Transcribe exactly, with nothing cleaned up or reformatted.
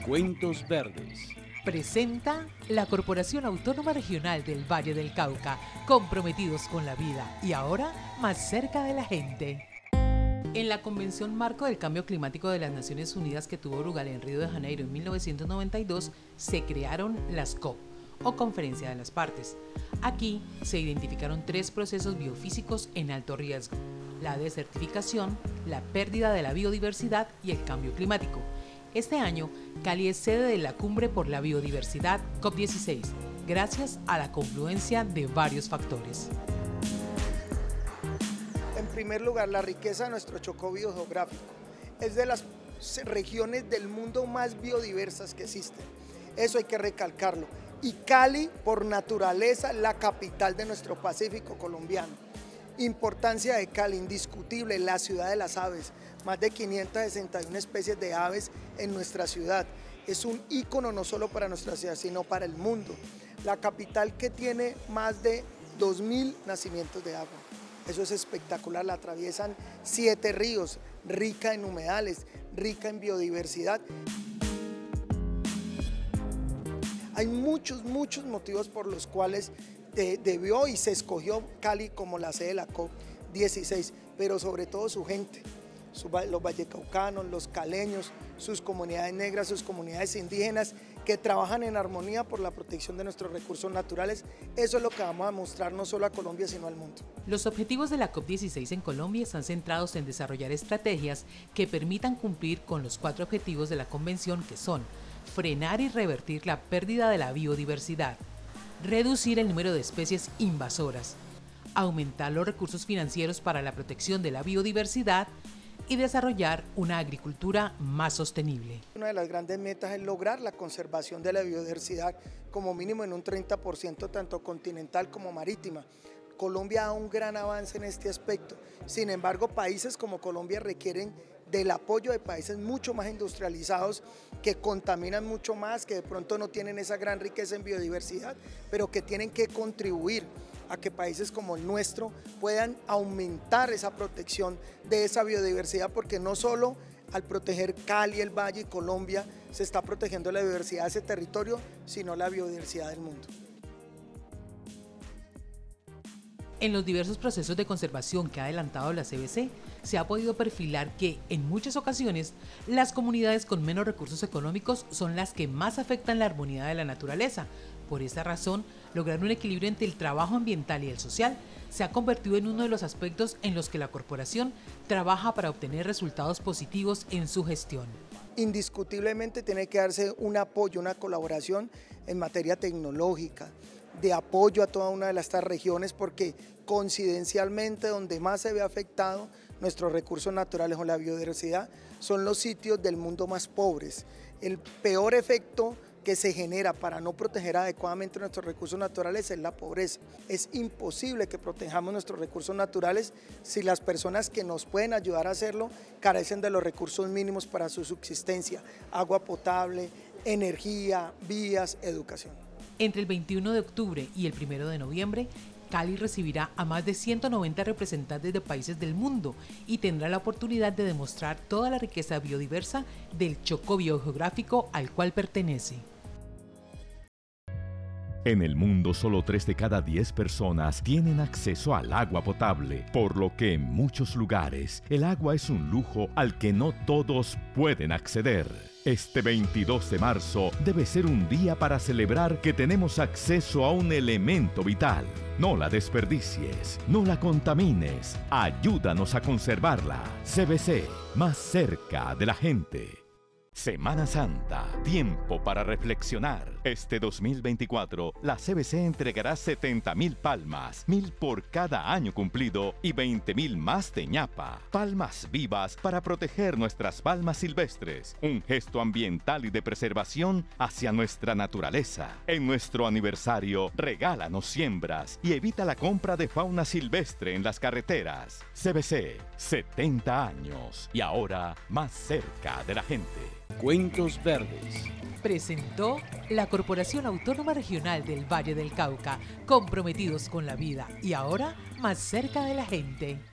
Cuentos Verdes. Presenta la Corporación Autónoma Regional del Valle del Cauca, comprometidos con la vida y ahora más cerca de la gente. En la Convención Marco del Cambio Climático de las Naciones Unidas que tuvo lugar en Río de Janeiro en mil novecientos noventa y dos, se crearon las COP, o Conferencia de las Partes. Aquí se identificaron tres procesos biofísicos en alto riesgo: la desertificación, la pérdida de la biodiversidad y el cambio climático. Este año, Cali es sede de la Cumbre por la Biodiversidad COP dieciséis, gracias a la confluencia de varios factores. En primer lugar, la riqueza de nuestro Chocó biogeográfico es de las regiones del mundo más biodiversas que existen. Eso hay que recalcarlo. Y Cali, por naturaleza, la capital de nuestro Pacífico colombiano. Importancia de Cali, indiscutible, la ciudad de las aves, más de quinientas sesenta y una especies de aves en nuestra ciudad. Es un ícono no solo para nuestra ciudad, sino para el mundo. La capital que tiene más de dos mil nacimientos de agua. Eso es espectacular, la atraviesan siete ríos, rica en humedales, rica en biodiversidad. Hay muchos, muchos motivos por los cuales de, debió y se escogió Cali como la sede de la COP dieciséis, pero sobre todo su gente, su, los vallecaucanos, los caleños, sus comunidades negras, sus comunidades indígenas que trabajan en armonía por la protección de nuestros recursos naturales. Eso es lo que vamos a mostrar no solo a Colombia, sino al mundo. Los objetivos de la COP dieciséis en Colombia están centrados en desarrollar estrategias que permitan cumplir con los cuatro objetivos de la Convención, que son: frenar y revertir la pérdida de la biodiversidad, reducir el número de especies invasoras, aumentar los recursos financieros para la protección de la biodiversidad y desarrollar una agricultura más sostenible. Una de las grandes metas es lograr la conservación de la biodiversidad como mínimo en un treinta por ciento tanto continental como marítima. Colombia da un gran avance en este aspecto. Sin embargo, países como Colombia requieren del apoyo de países mucho más industrializados, que contaminan mucho más, que de pronto no tienen esa gran riqueza en biodiversidad, pero que tienen que contribuir a que países como el nuestro puedan aumentar esa protección de esa biodiversidad, porque no solo al proteger Cali, el Valle y Colombia se está protegiendo la biodiversidad de ese territorio, sino la biodiversidad del mundo. En los diversos procesos de conservación que ha adelantado la C B C, se ha podido perfilar que, en muchas ocasiones, las comunidades con menos recursos económicos son las que más afectan la armonía de la naturaleza. Por esta razón, lograr un equilibrio entre el trabajo ambiental y el social se ha convertido en uno de los aspectos en los que la corporación trabaja para obtener resultados positivos en su gestión. Indiscutiblemente tiene que darse un apoyo, una colaboración en materia tecnológica, de apoyo a toda una de estas regiones, porque coincidencialmente donde más se ve afectado nuestros recursos naturales o la biodiversidad son los sitios del mundo más pobres. El peor efecto que se genera para no proteger adecuadamente nuestros recursos naturales es la pobreza. Es imposible que protejamos nuestros recursos naturales si las personas que nos pueden ayudar a hacerlo carecen de los recursos mínimos para su subsistencia: agua potable, energía, vías, educación. Entre el veintiuno de octubre y el primero de noviembre, Cali recibirá a más de ciento noventa representantes de países del mundo y tendrá la oportunidad de demostrar toda la riqueza biodiversa del Chocó biogeográfico al cual pertenece. En el mundo, solo tres de cada diez personas tienen acceso al agua potable, por lo que en muchos lugares el agua es un lujo al que no todos pueden acceder. Este veintidós de marzo debe ser un día para celebrar que tenemos acceso a un elemento vital. No la desperdicies, no la contamines, ayúdanos a conservarla. C B C, más cerca de la gente. Semana Santa, tiempo para reflexionar. Este dos mil veinticuatro, la C B C entregará setenta mil palmas, mil por cada año cumplido y veinte mil más de ñapa. Palmas vivas para proteger nuestras palmas silvestres, un gesto ambiental y de preservación hacia nuestra naturaleza. En nuestro aniversario, regálanos siembras y evita la compra de fauna silvestre en las carreteras. C B C, setenta años y ahora más cerca de la gente. Cuentos Verdes. Presentó la Corporación Autónoma Regional del Valle del Cauca, comprometidos con la vida y ahora más cerca de la gente.